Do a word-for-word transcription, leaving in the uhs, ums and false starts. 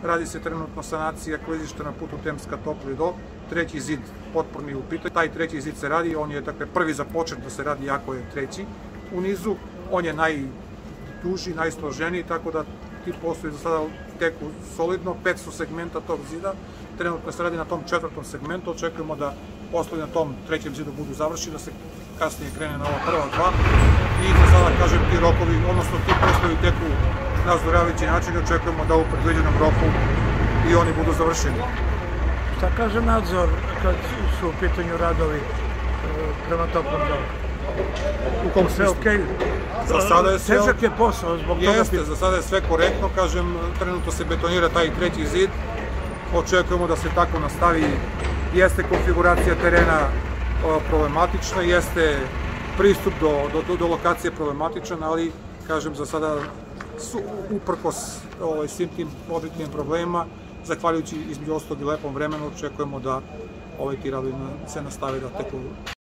radi se trenutno sanacija klizišta na putu Temska-Topli do, treći zid potporni u pitanju. Taj treći zid se radi, on je dakle, prvi započet da se radi, jako je treći u nizu, on je najduži, najsloženiji, tako da ti poslovi za sada teku solidno, pet su segmenta tog zida, trenutno se radi na tom četvrtom segmentu, očekujemo da poslovi na tom trećem zidu budu završeni, da se kasnije krene na ova prva dva i za sada, kažem, ti rokovi, odnosno ti poslovi teku na zadovoljavajući način i očekujemo da u predviđenom roku i oni budu završeni. Šta kaže nadzor kad su u pitanju radovi prema toplom domu? U kom sve okej? Za sada je sve... Težak je posao zbog toga... Jeste, za sada je sve korektno, kažem, trenutno se betonira taj treći zid, očekujemo da se tako nastavi. Jeste konfiguracija terena problematična, jeste pristup do, do, do lokacije problematičan, ali, kažem, za sada su uprkos ovaj, svim tim objektivnim problemima, zahvaljujući između ostalog i lepom vremenu, očekujemo da ovaj ti radovi se nastave da teku